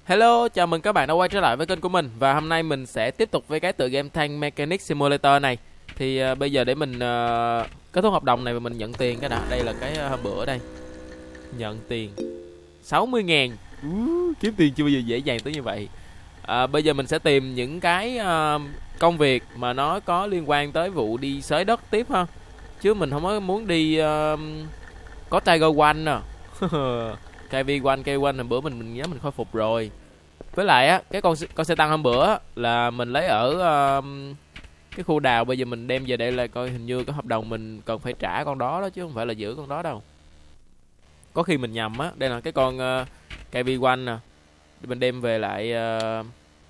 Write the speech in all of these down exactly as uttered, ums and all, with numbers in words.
Hello, chào mừng các bạn đã quay trở lại với kênh của mình. Và hôm nay mình sẽ tiếp tục với cái tựa game Tank Mechanic Simulator này. Thì uh, bây giờ để mình uh, kết thúc hợp đồng này và mình nhận tiền cái đã. Đây là cái uh, hôm bữa đây. Nhận tiền sáu mươi ngàn. uh, Kiếm tiền chưa bao giờ dễ dàng tới như vậy. uh, Bây giờ mình sẽ tìm những cái uh, công việc mà nó có liên quan tới vụ đi xới đất tiếp ha. Chứ mình không có muốn đi uh, có Tiger One nè. ca vê một, ca vê một hôm bữa mình mình nhớ mình khôi phục rồi. Với lại á, cái con con xe tăng hôm bữa là mình lấy ở uh, cái khu đào, bây giờ mình đem về đây là coi hình như có hợp đồng mình cần phải trả con đó đó chứ không phải là giữ con đó đâu. Có khi mình nhầm á, đây là cái con uh, ca vê một nè. Mình đem về lại uh,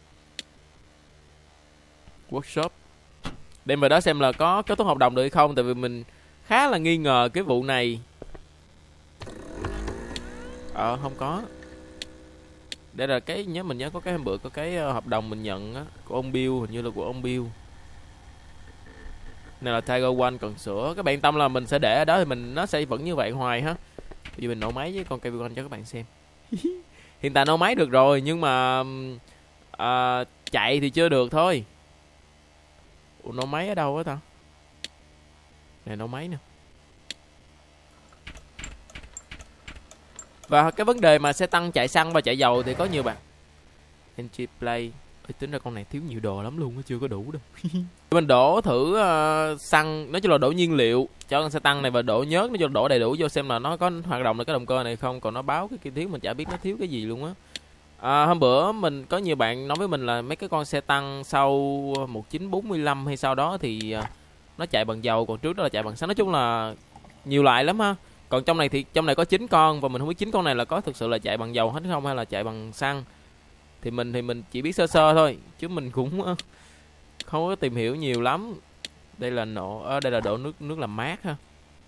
workshop. Đem về đó xem là có kết thúc hợp đồng được hay không, tại vì mình khá là nghi ngờ cái vụ này. Ờ không có. Đây là cái nhớ mình nhớ có cái hôm bữa có cái uh, hợp đồng mình nhận á của ông Bill, hình như là của ông Bill. Này là Tiger One cần sửa. Các bạn yên tâm là mình sẽ để ở đó thì mình nó sẽ vẫn như vậy hoài ha. Bây giờ mình nổ máy với con ca vê một cho các bạn xem. Hiện tại nổ máy được rồi nhưng mà uh, chạy thì chưa được thôi. Ủa nổ máy ở đâu á ta? Này nổ máy nè. Và cái vấn đề mà xe tăng chạy xăng và chạy dầu thì có nhiều bạn. Entry play. Ê, tính ra con này thiếu nhiều đồ lắm luôn, chưa có đủ đâu. Mình đổ thử uh, xăng, nói chung là đổ nhiên liệu cho con xe tăng này và đổ nhớt, nói chung là đổ đầy đủ vô xem là nó có hoạt động được cái động cơ này không. Còn nó báo cái kia thiếu mình chả biết nó thiếu cái gì luôn á. À, hôm bữa mình có nhiều bạn nói với mình là mấy cái con xe tăng sau một chín bốn lăm hay sau đó thì uh, nó chạy bằng dầu, còn trước đó là chạy bằng xăng. Nói chung là nhiều loại lắm ha. Còn trong này thì trong này có chín con và mình không biết chín con này là có thực sự là chạy bằng dầu hết không hay là chạy bằng xăng. Thì mình thì mình chỉ biết sơ sơ thôi chứ mình cũng không có tìm hiểu nhiều lắm. Đây là nổ à, đây là đổ nước nước làm mát ha.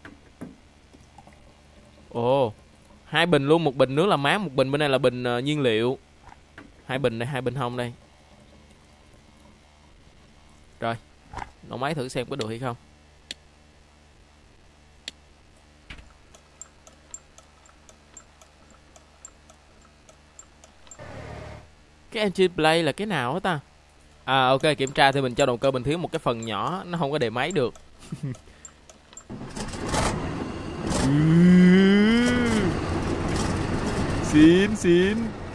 Ồ, hai bình luôn, một bình nước làm mát, một bình bên này là bình uh, nhiên liệu. Hai bình đây, hai bình hông đây. Rồi, nổ máy thử xem có được hay không. Cái engine play là cái nào hết ta? À ok, kiểm tra thì mình cho động cơ mình thiếu một cái phần nhỏ, nó không có đề máy được. Xịn xịn.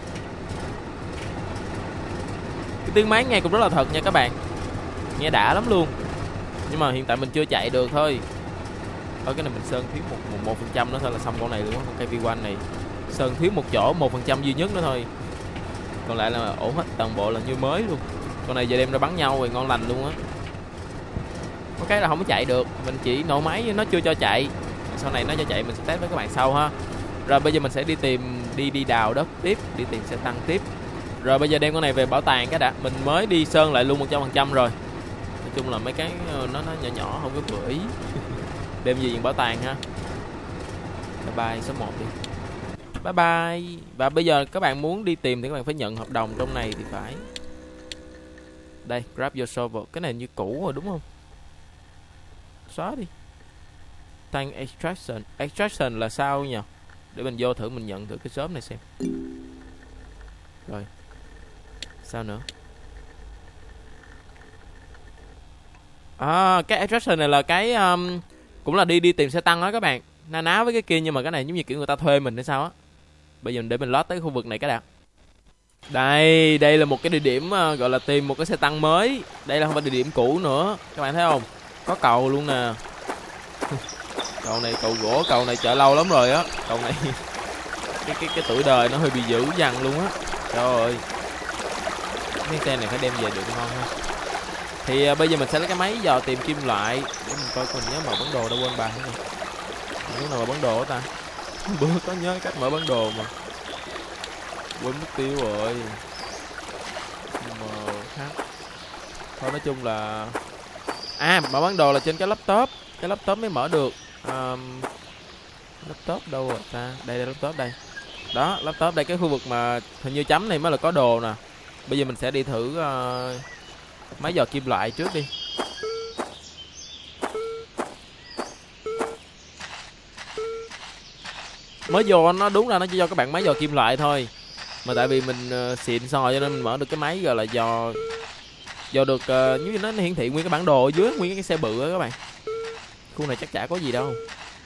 Cái tiếng máy nghe cũng rất là thật nha các bạn. Nghe đã lắm luôn. Nhưng mà hiện tại mình chưa chạy được thôi. Ở cái này mình sơn thiếu một một phần trăm nữa thôi là xong con này luôn á, con ca vê một này. Sơn thiếu một chỗ một phần trăm duy nhất nữa thôi. Còn lại là ổn hết, toàn bộ là như mới luôn. Con này giờ đem ra bắn nhau rồi ngon lành luôn á. Có cái là không có chạy được, mình chỉ nổ máy nó chưa cho chạy. Sau này nó cho chạy mình sẽ test với các bạn sau ha. Rồi bây giờ mình sẽ đi tìm đi đi đào đất tiếp, đi tìm xe tăng tiếp. Rồi bây giờ đem con này về bảo tàng cái đã. Mình mới đi sơn lại luôn một trăm phần trăm rồi. Nói chung là mấy cái nó nó nhỏ nhỏ không có vừa ý. Đem về viện bảo tàng ha. Bye bye số một đi. Bye bye. Và bây giờ các bạn muốn đi tìm thì các bạn phải nhận hợp đồng trong này thì phải. Đây, grab your shovel. Cái này như cũ rồi đúng không? Xóa đi. Tank extraction. Extraction là sao nhỉ? Để mình vô thử mình nhận thử cái shop này xem. Rồi. Sao nữa? À, cái extraction này là cái um, cũng là đi đi tìm xe tăng đó các bạn. Na ná với cái kia nhưng mà cái này giống như kiểu người ta thuê mình hay sao á. Bây giờ để mình lót tới khu vực này cái đạt. Đây, đây là một cái địa điểm uh, gọi là tìm một cái xe tăng mới. Đây là không phải địa điểm cũ nữa. Các bạn thấy không? Có cầu luôn nè. Cầu này cầu gỗ, cầu này chở lâu lắm rồi á. Cầu này cái cái cái tuổi đời nó hơi bị dữ dằn luôn á. Trời ơi. Cái xe này phải đem về được ngon ha. Thì uh, bây giờ mình sẽ lấy cái máy dò tìm kim loại để mình coi mình nhớ mở bản đồ đâu quên bà nữa. Lúc nào mở bản đồ hả ta? Bữa có nhớ cách mở bản đồ mà quên mất tiêu rồi. em hát. Thôi nói chung là à mở bản đồ là trên cái laptop, cái laptop mới mở được. um, Laptop đâu rồi ta? Đây đây laptop đây. Đó laptop đây, cái khu vực mà hình như chấm này mới là có đồ nè. Bây giờ mình sẽ đi thử uh, máy dò kim loại trước đi. Mới vô nó đúng ra nó chỉ cho các bạn máy dò kim loại thôi. Mà tại vì mình uh, xịn sò cho nên mình mở được cái máy gọi là do do được uh, như nó hiển thị nguyên cái bản đồ ở dưới, nguyên cái xe bự á các bạn. Khu này chắc chả có gì đâu.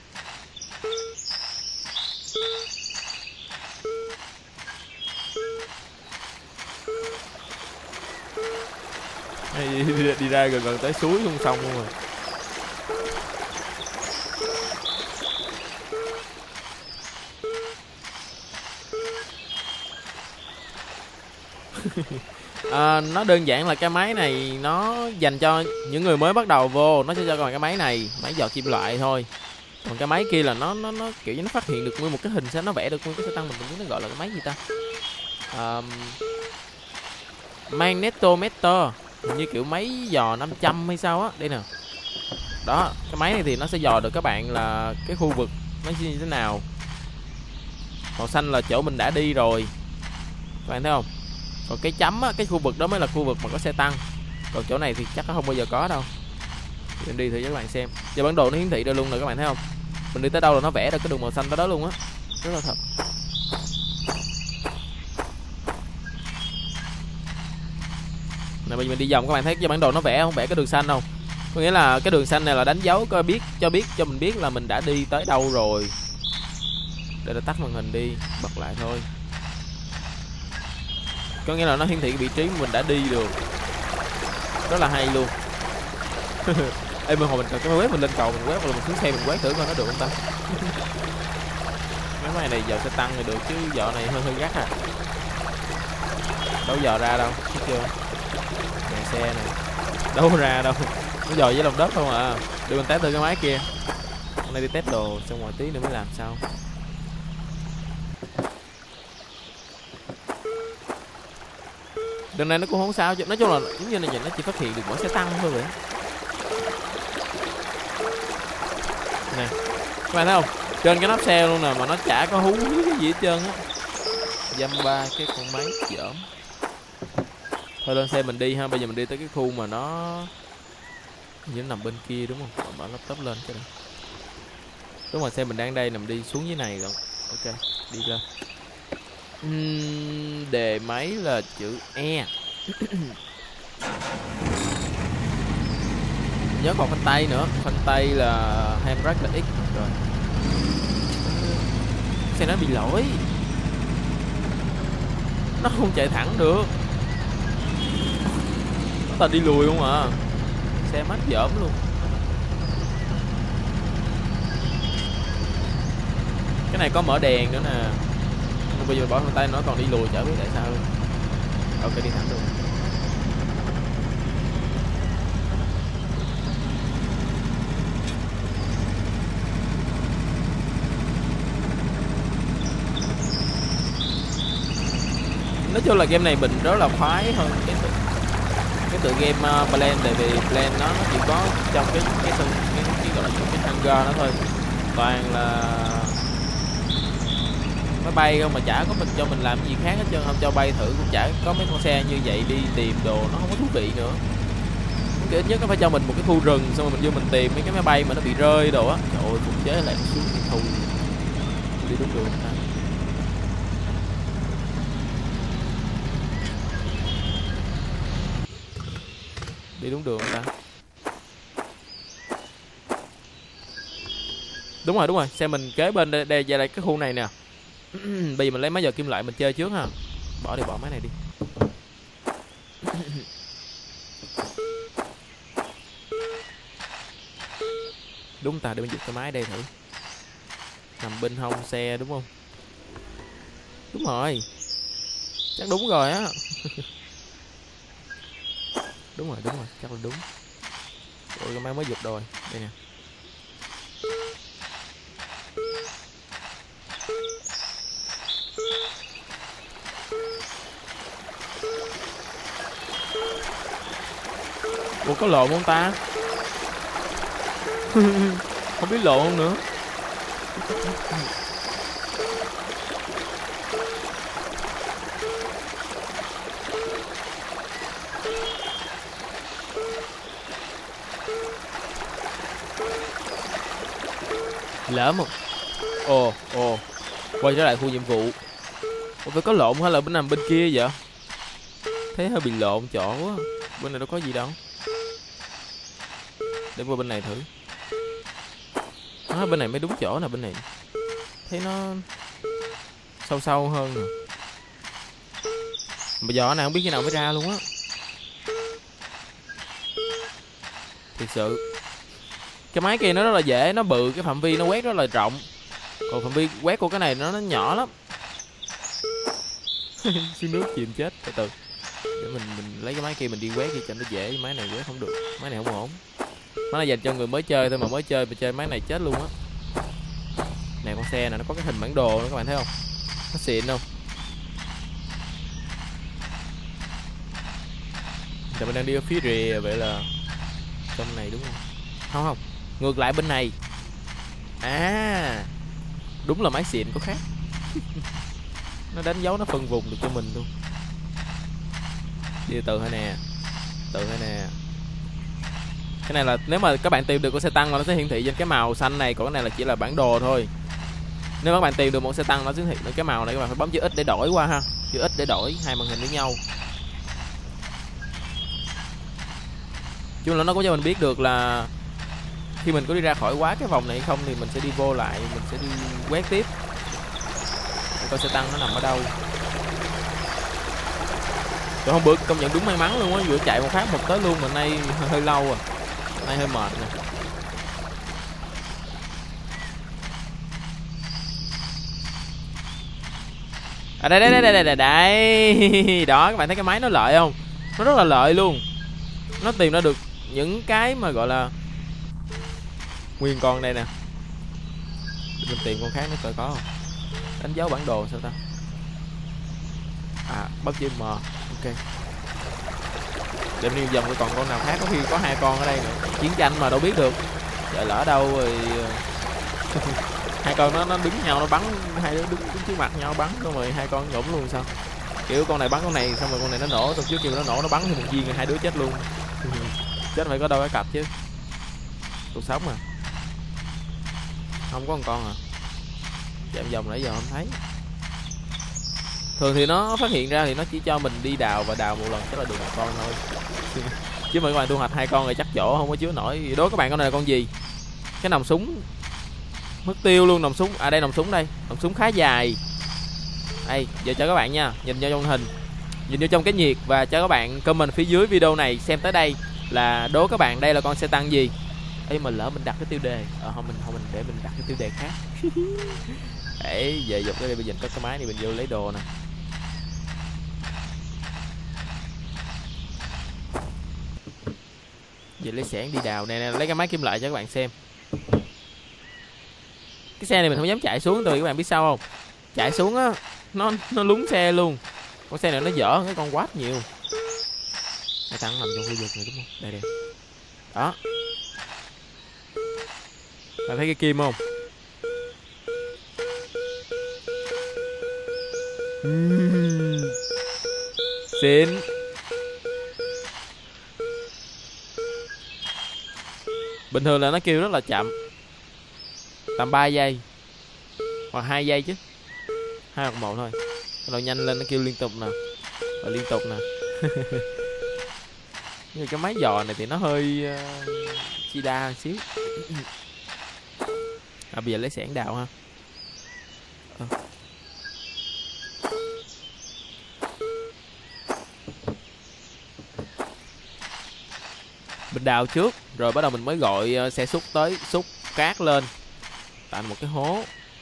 Đi, đi, đi ra gần gần tới suối không xong luôn rồi. À, nó đơn giản là cái máy này nó dành cho những người mới bắt đầu vô, nó sẽ cho các bạn cái máy này, máy dò kim loại thôi. Còn cái máy kia là nó nó nó kiểu như nó phát hiện được nguyên một cái hình xe, nó vẽ được nguyên cái xe tăng, mình không biết nó gọi là cái máy gì ta. À, magnetometer, như kiểu máy dò năm trăm hay sao á. Đây nè. Đó, cái máy này thì nó sẽ dò được các bạn là cái khu vực nó như thế nào. Màu xanh là chỗ mình đã đi rồi, các bạn thấy không? Còn cái chấm á, cái khu vực đó mới là khu vực mà có xe tăng. Còn chỗ này thì chắc không bao giờ có đâu. Mình đi thử cho các bạn xem. Giờ bản đồ nó hiển thị ra luôn rồi, các bạn thấy không? Mình đi tới đâu là nó vẽ ra cái đường màu xanh tới đó luôn á. Rất là thật. Này, mình đi vòng các bạn thấy cái bản đồ nó vẽ không, vẽ cái đường xanh không? Có nghĩa là cái đường xanh này là đánh dấu coi biết cho biết cho mình biết là mình đã đi tới đâu rồi. Để ta tắt màn hình đi, bật lại thôi. Có nghĩa là nó hiển thị cái vị trí mà mình đã đi được. Rất là hay luôn. Ê, mình hồi mình cần cái quét mình lên cầu mình quét, rồi mình xuống xe mình quét thử coi nó được không ta. Mấy máy này giờ xe tăng thì được chứ giờ này hơi hơi gắt à. Đâu giờ ra đâu, thấy chưa? Này xe này, đâu ra đâu, nó dò với lòng đất không à. Để mình test thử cái máy kia. Hôm nay đi test đồ xong rồi tí nữa mới làm sao. Đường này nó cũng không sao chứ, nói chung là giống như là nhìn nó chỉ phát hiện được mỗi xe tăng thôi vậy. Nè, các bạn thấy không? Trên cái nắp xe luôn nè, mà nó chả có hú cái gì hết trơn á. Dăm ba cái con máy dởm. Thôi lên xe mình đi ha, bây giờ mình đi tới cái khu mà nó như nó nằm bên kia đúng không? Mở laptop lên cái này. Đúng rồi, xe mình đang đây, nằm đi xuống dưới này rồi. Ok, đi lên. Uhm, đề máy là chữ E. Nhớ còn phanh tay nữa, phanh tay là handbrake là X rồi. Xe nó bị lỗi, nó không chạy thẳng được, nó ta đi lùi không à. Xe mát dởm luôn. Cái này có mở đèn nữa nè. Bây giờ bỏ phanh tay nó còn đi lùi, chả biết tại sao luôn. Ok, đi thẳng được. Nói chung là game này mình rất là khoái hơn cái tự, cái tự game uh, Plan, tại vì Plan nó, nó chỉ có trong cái cái cái, cái, cái gọi là cái hangar đó thôi, toàn là máy bay không, mà chả có mình cho mình làm gì khác hết trơn, không cho bay thử cũng chả có mấy con xe như vậy đi tìm đồ, nó không có thú vị nữa. Ít nhất nó phải cho mình một cái khu rừng, xong rồi mình vô mình tìm mấy cái máy bay mà nó bị rơi đồ á. Trời ơi, phục chế lại xuống cái thù đi đúng đường ta. Đi đúng đường ta. Đúng rồi, đúng rồi, xe mình kế bên đây, đây, đây, đây cái khu này nè. Bây giờ mình lấy máy giờ kim loại mình chơi trước ha. Bỏ đi, bỏ máy này đi. Đúng ta, để mình giật cái máy đây thử. Nằm bên hông xe đúng không? Đúng rồi, chắc đúng rồi á. Đúng rồi, đúng rồi, chắc là đúng. Ôi, cái máy mới giật rồi. Đây nè. Ủa, có lộn không ta? Không biết lộn không nữa. Lỡ một. Ồ, ồ. Quay trở lại khu nhiệm vụ. Ủa, phải có lộn hay là bên nằm bên kia vậy? Thấy hơi bị lộn chỗ quá. Bên này đâu có gì đâu. Để qua bên này thử. Nó bên này mới đúng chỗ nè, bên này thấy nó sâu sâu hơn nè. Bây giờ này không biết khi nào mới ra luôn á. Thiệt sự cái máy kia nó rất là dễ, nó bự, cái phạm vi nó quét rất là rộng. Còn phạm vi quét của cái này nó nó nhỏ lắm. Xuống nước chìm chết. Từ từ để mình mình lấy cái máy kia mình đi quét đi cho nó dễ. Máy này quét không được, máy này không ổn. Máy này dành cho người mới chơi thôi, mà mới chơi mà chơi máy này chết luôn á. Này con xe này nó có cái hình bản đồ nữa các bạn thấy không? Nó xịn không? Giờ mình đang đi ở phía rìa, vậy là trong này đúng không? Không không, ngược lại bên này. À, đúng là máy xịn có khác. Nó đánh dấu, nó phân vùng được cho mình luôn. Đi từ thôi nè, từ thôi nè. Cái này là nếu mà các bạn tìm được con xe tăng là nó sẽ hiển thị trên cái màu xanh này, còn cái này là chỉ là bản đồ thôi. Nếu các bạn tìm được một xe tăng nó sẽ hiển thị cái màu này, các bạn phải bấm chữ X để đổi qua ha. Chữ X để đổi hai màn hình với nhau. Chứ là nó có cho mình biết được là khi mình có đi ra khỏi quá cái vòng này hay không, thì mình sẽ đi vô lại, mình sẽ đi quét tiếp để coi xe tăng nó nằm ở đâu. Tôi hôm bữa công nhận đúng may mắn luôn á, vừa chạy một phát một tới luôn, mà nay hơi, hơi lâu à, nay hơi mệt nè. À đây đây đây đây đây đây đó, các bạn thấy cái máy nó lợi không? Nó rất là lợi luôn. Nó tìm ra được những cái mà gọi là nguyên con đây nè. Để mình tìm con khác nó coi có không. Đánh dấu bản đồ sao ta? À, bấm chữ M. Ok. Để mình dòng còn con nào khác, có khi có hai con ở đây nữa. Chiến tranh mà đâu biết được. Trời lỡ đâu rồi hai con nó nó đứng nhau nó bắn, hai đứa đứng, đứng trước mặt nhau bắn xong rồi hai con nhổm luôn sao? Kiểu con này bắn con này xong rồi con này nó nổ, xong trước kia nó nổ nó bắn thì một viên hai đứa chết luôn. Chết phải có đâu cái cặp chứ. Cuộc sống mà. Không có một con à. Chạy vòng nãy giờ không thấy. Thường thì nó phát hiện ra thì nó chỉ cho mình đi đào và đào một lần chắc là được một con thôi. Chứ mà các bạn thu hoạch hai con rồi chắc chỗ không có chứa nổi. Đố các bạn con này là con gì? Cái nòng súng mất tiêu luôn, nòng súng. À đây nòng súng đây, nòng súng khá dài. Đây, giờ cho các bạn nha, nhìn vô trong hình, nhìn vô trong cái nhiệt và cho các bạn comment phía dưới video này xem tới đây là đố các bạn đây là con xe tăng gì. Ê mà lỡ mình đặt cái tiêu đề, ờ không mình không mình để mình đặt cái tiêu đề khác. Để về dục cái đây, bây giờ có cái máy này mình vô lấy đồ nè. Giờ lấy xẻng đi đào nè, nè, lấy cái máy kim loại cho các bạn xem. Cái xe này mình không dám chạy xuống, tại vì các bạn biết sao không? Chạy xuống á nó nó lún xe luôn. Con xe này nó dở cái con quát nhiều. Cái tăng nằm trong khu vực này đúng không? Đây đây. Đó. Bạn thấy cái kim không? Uhm. Xịn. Bình thường là nó kêu rất là chậm, tầm ba giây hoặc hai giây chứ, hai hoặc một thôi. Bắt đầu nhanh lên nó kêu liên tục nè, và liên tục nè. Nhưng cái máy giò này thì nó hơi uh, chi đa xíu. À bây giờ lấy xẻng đào ha. À. Mình đào trước rồi bắt đầu mình mới gọi xe xúc tới xúc cát lên tạo một cái hố.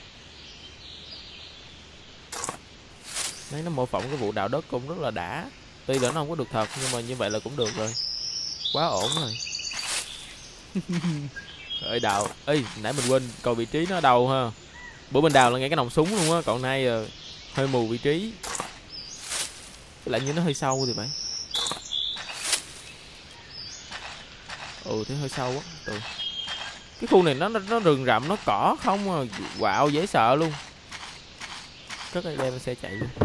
Đấy, nó mô phỏng cái vụ đào đất cũng rất là đã. Tuy là nó không có được thật nhưng mà như vậy là cũng được rồi, quá ổn rồi. Ơi đào, ê nãy mình quên coi vị trí nó ở đâu ha. Bữa mình đào là ngay cái nòng súng luôn á, còn nay uh, hơi mù vị trí. Lại như nó hơi sâu thì phải. Ừ thế hơi sâu á. Ừ. Cái khu này nó nó, nó rừng rậm, nó cỏ không à, quạo dễ sợ luôn. Cất đây đem xe chạy luôn.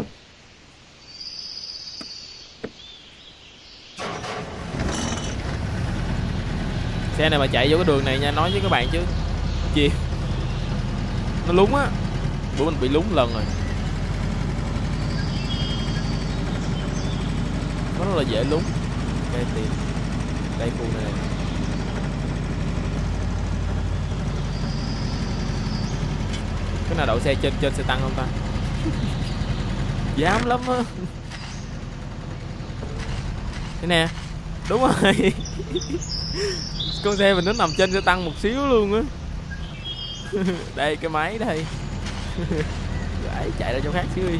Xe này mà chạy vô cái đường này nha, nói với các bạn chứ chi nó lúng á. Bữa mình bị lúng lần rồi. là dễ lúng. Đây tìm đây khu này, này. Cái nào đậu xe trên trên xe tăng không ta? Dám lắm á. Thế nè, đúng rồi. Con xe mình nó nằm trên xe tăng một xíu luôn á. Đây cái máy đây. Đấy, chạy ra chỗ khác xíu đi.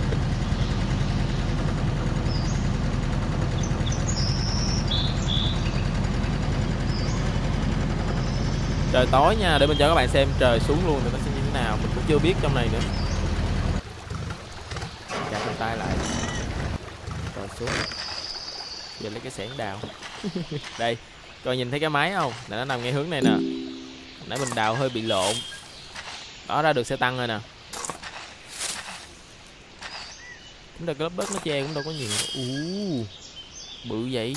Trời tối nha, để mình cho các bạn xem trời xuống luôn thì nó sẽ như thế nào, mình cũng chưa biết trong này nữa. Chặt bàn tay lại. Trời xuống. Giờ lấy cái xẻng đào. Đây, coi nhìn thấy cái máy không? Nè, nó nằm ngay hướng này nè. Nãy mình đào hơi bị lộn. Đó, ra được xe tăng rồi nè. Chúng ta cái lớp đất nó che cũng đâu có nhiều. Ú, bự vậy.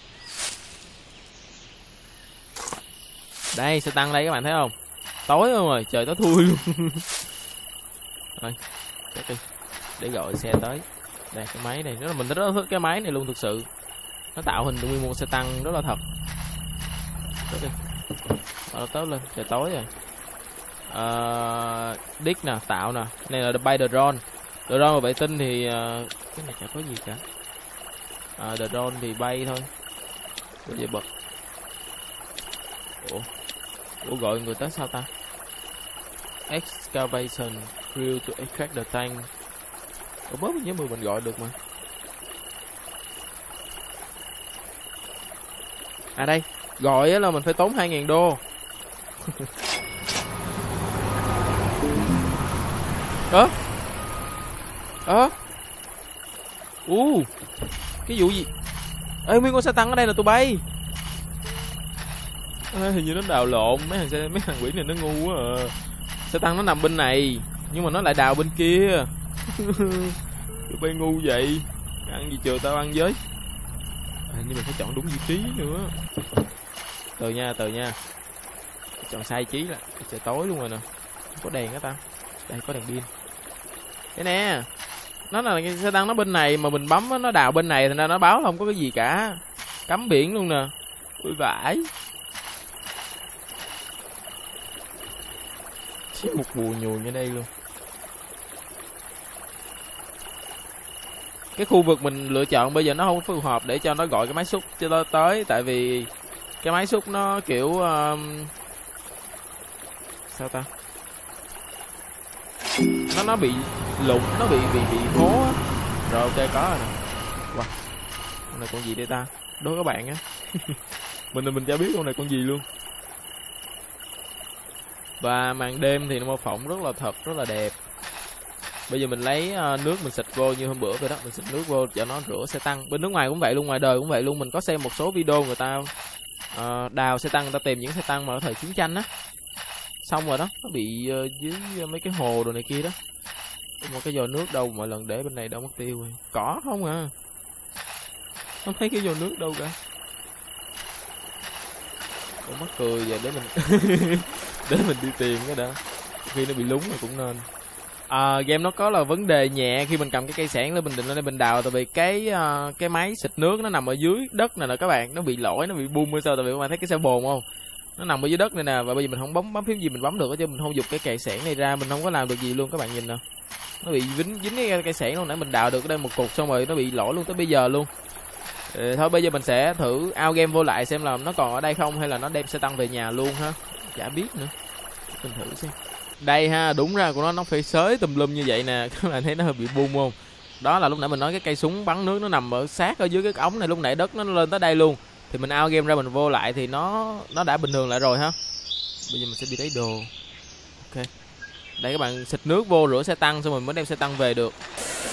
Đây, xe tăng đây các bạn thấy không? Tối luôn rồi, trời tối thui luôn. Rồi, chết đi. Để gọi xe tới. Đây, cái máy này, mình rất là thích cái máy này luôn thực sự. Nó tạo hình nguyên một xe tăng rất là thật. Chết đi. Nó tới lên, trời tối rồi. Uh, Dick nè, tạo nè. Này là bay drone. Drone và vệ tinh thì uh, cái này chả có gì cả. uh, Drone thì bay thôi. Bây giờ bật. Ủa Ủa gọi người tới sao ta? Excavation crew to extract the tank. Ủa bớt mình nhớ mười mình gọi được mà. À đây, gọi là mình phải tốn hai ngàn đô. Ơ Ơ U Cái vụ gì? Ê, nguyên con xe tăng ở đây là tụi bay. À, hình như nó đào lộn. Mấy thằng xe, mấy thằng quỷ này nó ngu quá à. Xe tăng nó nằm bên này nhưng mà nó lại đào bên kia. Tụi bay ngu vậy. Ăn gì chờ tao ăn với. À, nhưng mình phải chọn đúng vị trí nữa. Từ nha, từ nha. Chọn sai trí là trời tối luôn rồi nè. Không có đèn á ta. Đây có đèn pin. Cái nè, nó là cái xe tăng nó bên này mà mình bấm nó đào bên này, thành ra nó báo không có cái gì cả. Cấm biển luôn nè. Ui vãi. Chỉ một bùa nhùi như đây luôn. Cái khu vực mình lựa chọn bây giờ nó không phù hợp để cho nó gọi cái máy xúc cho nó tới. Tại vì cái máy xúc nó kiểu um... sao ta, nó nó bị lụng, nó bị bị bị hố á. Rồi ok có rồi nè. Wow, con này con gì đây ta? Đố các bạn á. Mình mình chả biết con này con gì luôn. Và màn đêm thì nó mô phỏng rất là thật, rất là đẹp. Bây giờ mình lấy uh, nước mình xịt vô như hôm bữa vậy đó. Mình xịt nước vô cho nó rửa xe tăng. Bên nước ngoài cũng vậy luôn, ngoài đời cũng vậy luôn. Mình có xem một số video người ta uh, đào xe tăng, người ta tìm những xe tăng mà ở thời chiến tranh á. Xong rồi đó, nó bị uh, dưới mấy cái hồ đồ này kia đó. Một cái vò nước đâu mọi lần để bên này đâu mất tiêu rồi. Cỏ không à. Không thấy cái vò nước đâu cả. Ủa mắc cười giờ để mình để mình đi tìm cái đã. Khi nó bị lúng thì cũng nên. À, game nó có là vấn đề nhẹ khi mình cầm cái cây xẻng lên mình định lên đây mình đào, tại vì cái uh, cái máy xịt nước nó nằm ở dưới đất này nè các bạn, nó bị lỗi, nó bị bung hay sao, tại vì các bạn thấy cái xe bồn không, nó nằm ở dưới đất này nè, và bây giờ mình không bấm bấm phím gì mình bấm được chứ mình không giục cái cây xẻng này ra, mình không có làm được gì luôn các bạn nhìn nè, nó bị dính dính cái cây xẻng luôn. Nãy mình đào được ở đây một cục xong rồi nó bị lỗi luôn tới bây giờ luôn. Ừ, thôi bây giờ mình sẽ thử out game vô lại xem là nó còn ở đây không hay là nó đem xe tăng về nhà luôn ha, chả biết nữa, mình thử xem. Đây ha, đúng ra của nó nó phải xới tùm lum như vậy nè, các bạn thấy nó hơi bị bung không? Đó là lúc nãy mình nói cái cây súng bắn nước nó nằm ở sát ở dưới cái ống này, lúc nãy đất nó lên tới đây luôn. Thì mình out game ra mình vô lại thì nó nó đã bình thường lại rồi ha. Bây giờ mình sẽ đi lấy đồ. Ok. Đây các bạn, xịt nước vô rửa xe tăng xong rồi mới đem xe tăng về được.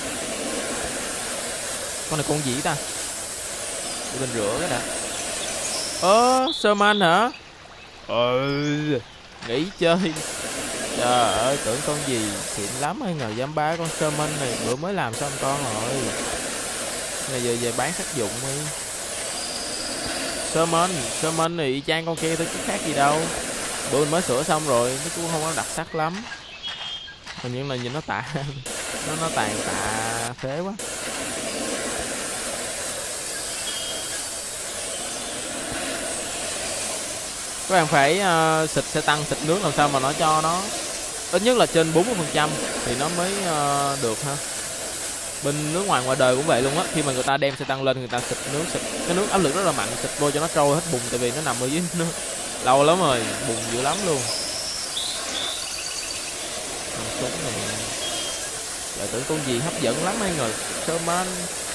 Con này con gì ta? Để mình rửa cái đã. Ơ, Sherman hả? Ừ, nghỉ chơi. Trời ơi, tưởng con gì xịn lắm hay ngờ dám bá con Sherman này, bữa mới làm xong con rồi. Này giờ về bán sát dụng đi. Sherman, Sherman này y chang con kia thôi chứ khác gì đâu. Bữa mình mới sửa xong rồi, nó cũng không có đặc sắc lắm. Hình như là nhìn nó tạ, nó nó tàn tạ phế quá. Các bạn phải uh, xịt xe tăng, xịt nước làm sao mà nó cho nó ít nhất là trên bốn mươi phần trăm thì nó mới uh, được ha. Bên nước ngoài ngoài đời cũng vậy luôn á, khi mà người ta đem xe tăng lên người ta xịt nước, xịt cái nước áp lực rất là mạnh, xịt vô cho nó trôi hết bùn, tại vì nó nằm ở dưới nước lâu lắm rồi, bùn dữ lắm luôn. Súng này trời, tưởng con gì hấp dẫn lắm hay ngờ Sherman.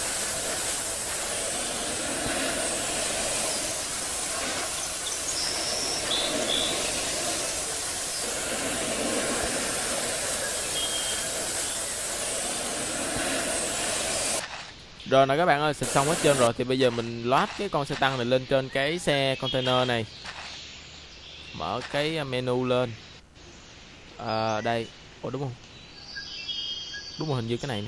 Rồi nè các bạn ơi, xịt xong hết trơn rồi thì bây giờ mình loát cái con xe tăng này lên trên cái xe container này. Mở cái menu lên. À, đây. Ủa đúng không? Đúng rồi, hình như cái này nè.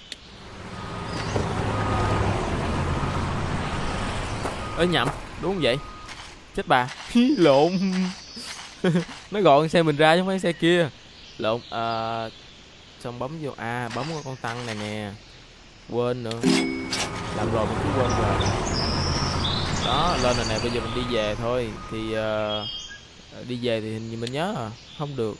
Ê nhầm, đúng không vậy? Chết bà. Lộn. Nó gọi xe mình ra chứ không phải xe kia. Lộn. À, xong bấm vô. À, bấm vào con tăng này nè. Quên nữa. Làm rồi mình cứ quên rồi. Đó, lên rồi nè, bây giờ mình đi về thôi. Thì uh, đi về thì hình như mình nhớ à. Không được.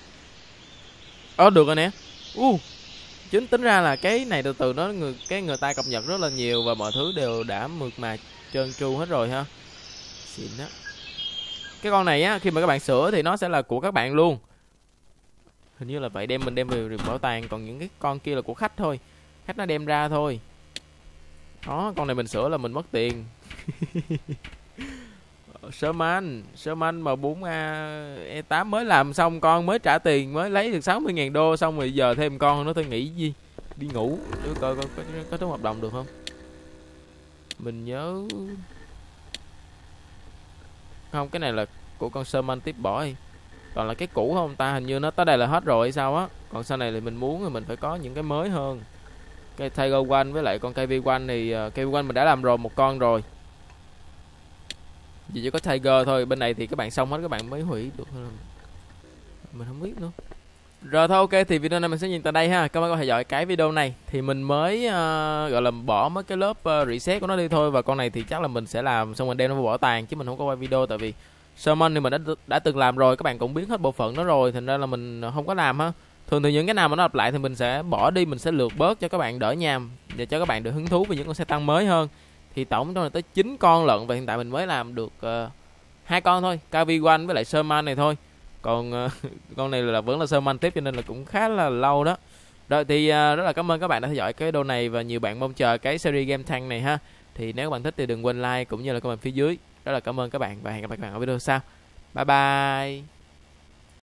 Ờ được rồi nè. Uh, chính tính ra là cái này từ từ nó người cái người ta cập nhật rất là nhiều và mọi thứ đều đã mượt mà trơn tru hết rồi ha. Xịn á. Cái con này á, khi mà các bạn sửa thì nó sẽ là của các bạn luôn. Hình như là vậy, đem mình đem về bảo tàng, còn những cái con kia là của khách thôi. Khách nó đem ra thôi. Đó, con này mình sửa là mình mất tiền. Sherman, Sherman M bốn A E tám mới làm xong con mới trả tiền mới lấy được sáu mươi ngàn đô, xong rồi giờ thêm con nó tôi nghĩ gì đi ngủ để coi có có, có trúng hợp đồng được không. Mình nhớ không, cái này là của con Sherman tiếp bỏ đi. Còn là cái cũ không ta, hình như nó tới đây là hết rồi hay sao á. Còn sau này thì mình muốn thì mình phải có những cái mới hơn. Cái Tiger One với lại con ca vê một thì uh, ca vê một mình đã làm rồi một con rồi. Chỉ chỉ có Tiger thôi, bên này thì các bạn xong hết các bạn mới hủy được. Mình không biết nữa. Rồi thôi ok, thì video này mình sẽ nhìn tại đây ha. Cảm ơn các bạn theo dõi cái video này. Thì mình mới uh, gọi là bỏ mấy cái lớp uh, reset của nó đi thôi. Và con này thì chắc là mình sẽ làm xong mình đem nó vào bảo tàng, chứ mình không có quay video tại vì Sherman thì mình đã đã từng làm rồi, các bạn cũng biến hết bộ phận nó rồi, thành ra là mình không có làm ha. Thường thì những cái nào mà nó lặp lại thì mình sẽ bỏ đi, mình sẽ lược bớt cho các bạn đỡ nhàm, để cho các bạn được hứng thú với những con xe tăng mới hơn. Thì tổng trong này tới chín con lận, và hiện tại mình mới làm được hai uh, con thôi, ca vê một với lại Sherman này thôi. Còn uh, con này là vẫn là Sherman tiếp, cho nên là cũng khá là lâu đó. Rồi thì uh, rất là cảm ơn các bạn đã theo dõi cái video này, và nhiều bạn mong chờ cái series game tank này ha. Thì nếu các bạn thích thì đừng quên like cũng như là comment phía dưới. Rất là cảm ơn các bạn và hẹn gặp lại các bạn ở video sau. Bye bye.